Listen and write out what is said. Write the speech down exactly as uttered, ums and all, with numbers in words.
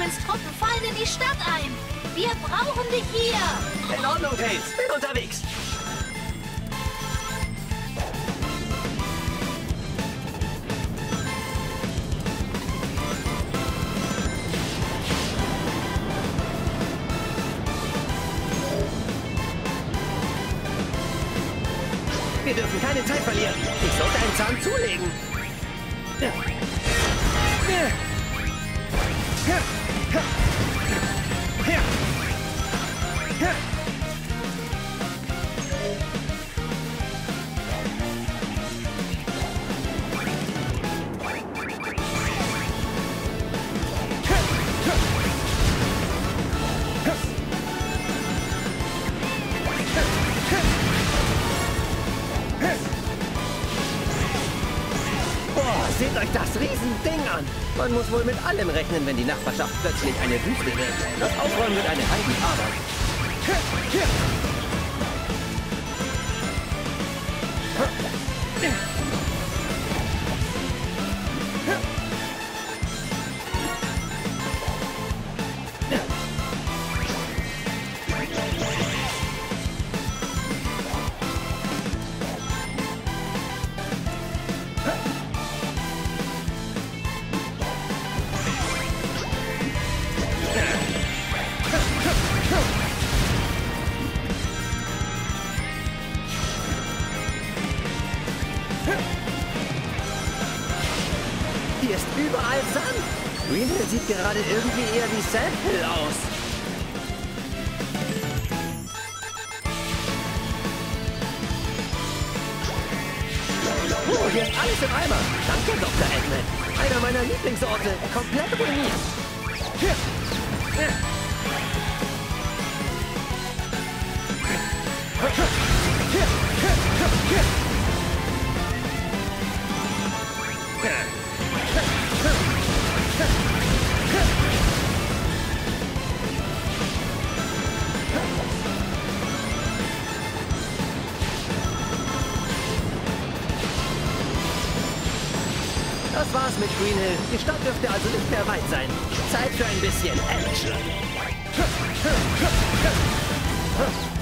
Eggmans Truppen fallen in die Stadt ein. Wir brauchen dich hier. In Ordnung, Tails. Bin unterwegs. Wir dürfen keine Zeit verlieren. Ich sollte einen Zahn zulegen. Ja. Ja. Ja. Ja. Ja. Ja. Seht euch das Riesending an! Man muss wohl mit allem rechnen, wenn die Nachbarschaft plötzlich eine Wüste wird. Das Aufräumen wird eine Heidenarbeit. Hier ist überall Sand. Greenhill sieht gerade irgendwie eher wie Sandhill aus. Oh, hier ist alles im Eimer. Danke, Doktor Eggman. Einer meiner Lieblingsorte. Komplett ruiniert. Hier. Hier. Hier. Hier. Hier. Das war's mit Greenhill. Die Stadt dürfte also nicht mehr weit sein. Zeit für ein bisschen Action.